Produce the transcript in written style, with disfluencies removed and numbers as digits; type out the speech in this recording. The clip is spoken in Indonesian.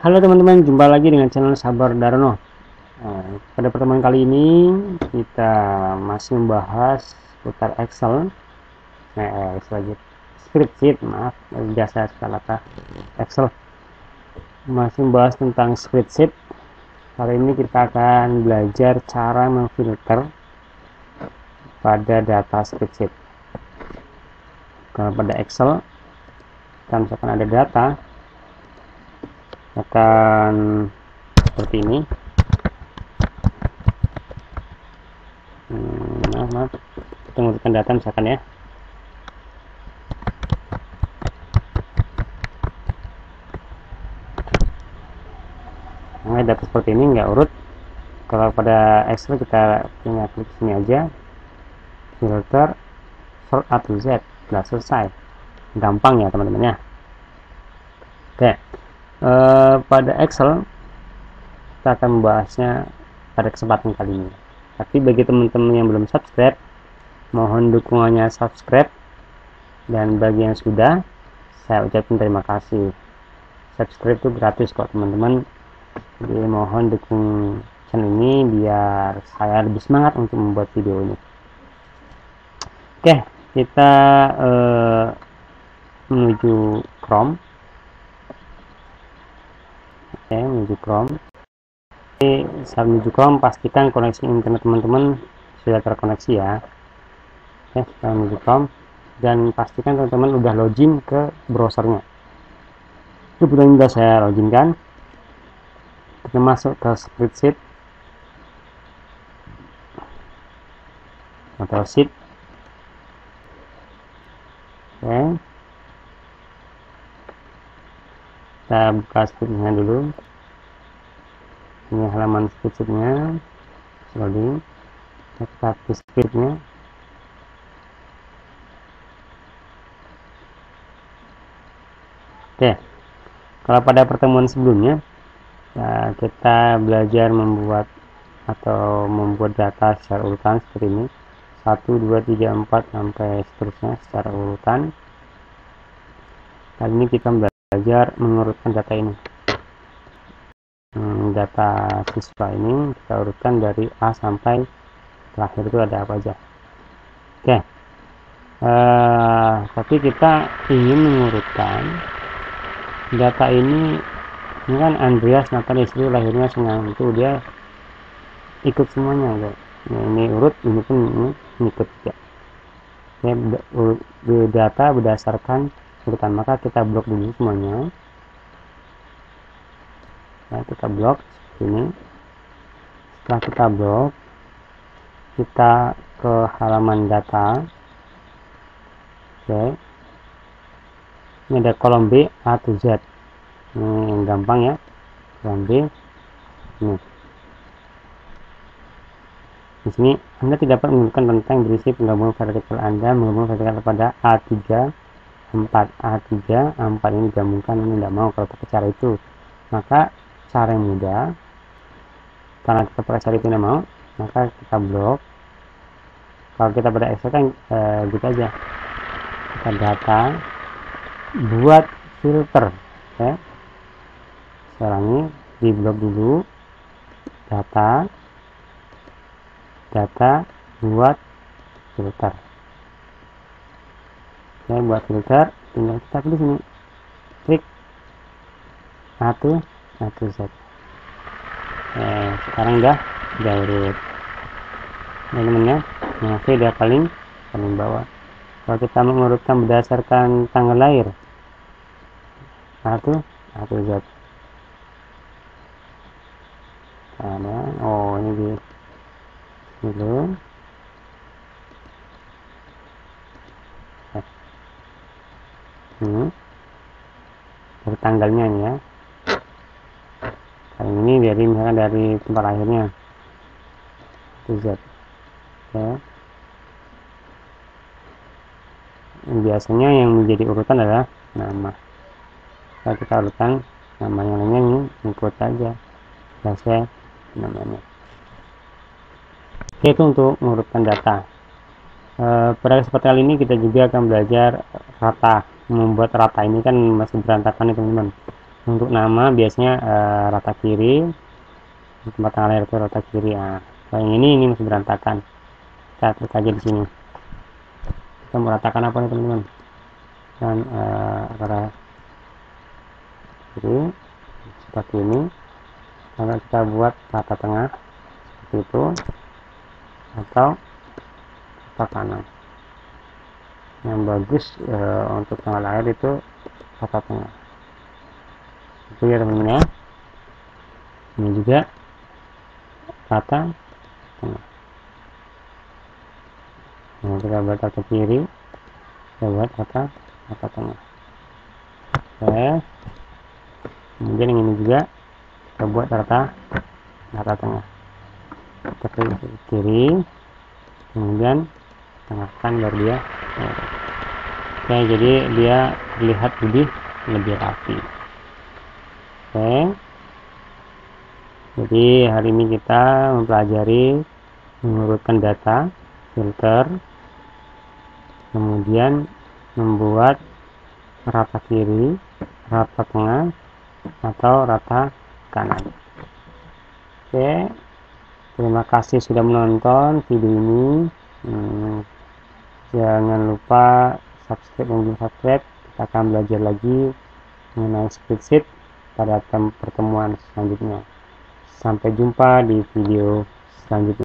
Halo teman-teman, jumpa lagi dengan channel Sabar Darno. Pada pertemuan kali ini kita masih membahas seputar Excel, spreadsheet, maaf, biasa kata Excel. Masih membahas tentang spreadsheet. Kali ini kita akan belajar cara memfilter pada data spreadsheet. Kalau pada Excel, kan misalkan ada data, akan seperti ini. Maaf, kita menggunakan data misalkan ya. Nah, data seperti ini nggak urut. Kalau pada Excel kita punya klik sini aja, filter, sort A to Z, sudah selesai. Gampang ya teman-teman ya. Oke, pada Excel kita akan membahasnya pada kesempatan kali ini. Tapi bagi teman-teman yang belum subscribe, mohon dukungannya subscribe, dan bagi yang sudah, saya ucapkan terima kasih. Subscribe itu gratis kok teman-teman, jadi mohon dukung channel ini biar saya lebih semangat untuk membuat video ini. Oke, kita menuju Chrome. Oke, menuju Chrome. Saat menuju Chrome, pastikan koneksi internet teman-teman sudah terkoneksi ya. Oke, kita menuju Chrome dan pastikan teman-teman udah login ke browsernya. Kebetulan sudah saya login kan. Kita masuk ke spreadsheet atau sheet. Oke, kita buka spreadsheetnya dulu. Ini halaman spreadsheetnya, loading. Kita ke spreadsheetnya. Oke, kalau pada pertemuan sebelumnya kita belajar membuat data secara urutan seperti ini, 1, 2, 3, 4 sampai seterusnya secara urutan. Kali ini kita belajar mengurutkan data ini. Data siswa ini kita urutkan dari A sampai terakhir itu ada apa aja. Oke, tapi kita ingin mengurutkan data ini kan Andreas Nathan istri lahirnya Senang, itu dia ikut semuanya guys. Nah, ini urut, ini pun ini ikut juga. Oke, data berdasarkan urutan, maka kita blok dulu semuanya. Nah, kita blok ini. Setelah kita blok, kita ke halaman data. Oke, ini ada kolom B A to Z. Ini yang gampang ya, kolom B. Ini di sini Anda tidak dapat menggunakan tentang berisi penggabungan vertikal Anda menggabungkan vertikal pada A3 4 ini digabungkan. Ini tidak mau kalau pakai cara itu, maka cara yang mudah, karena kita pakai cara itu tidak mau, maka kita blok. Kalau kita pada Excel kan gitu aja, kita data buat filter ya. Sekarang ini di blok dulu, data buat filter. Oke, buat filter tinggal kita pilih sini, klik A to Z. Sekarang udah urut teman-teman ya. Oke, dia paling bawah. Kalau kita mengurutkan berdasarkan tanggal lahir, A to Z. Ada, oh ini di dulu. Dari tanggalnya ini ya. Kali ini misalkan dari tempat lahirnya Z. Oke. Biasanya yang menjadi urutan adalah nama. Kalau kita urutan nama yang lainnya ini ikut aja. Biasanya namanya. Oke, itu untuk mengurutkan data. Pada kesempatan kali ini kita juga akan belajar rata. Membuat rata ini kan masih berantakan nih teman-teman. Untuk nama biasanya rata kiri, tempat tengah layar itu rata kiri. Nah, kalau yang ini masih berantakan, kita klik aja di sini. Kita meratakan apa nih teman-teman? Dan rata kiri seperti ini. Lalu kita buat rata tengah seperti itu, atau rata kanan. Yang bagus untuk tengah layar itu rata tengah. Itu ya teman-teman ya. Ini juga rata tengah. Nah, kita buat rata kiri, kita buat rata tengah. Oke. Kemudian yang ini juga kita buat rata tengah. Kita klik kiri, kemudian tengahkan baru dia. Oke, jadi dia terlihat lebih rapi. Oke. Jadi hari ini kita mempelajari mengurutkan data, filter, kemudian membuat rata kiri, rata tengah, atau rata kanan. Oke, terima kasih sudah menonton video ini. Jangan lupa subscribe dan belum subscribe. Kita akan belajar lagi mengenai spreadsheet pada pertemuan selanjutnya. Sampai jumpa di video selanjutnya.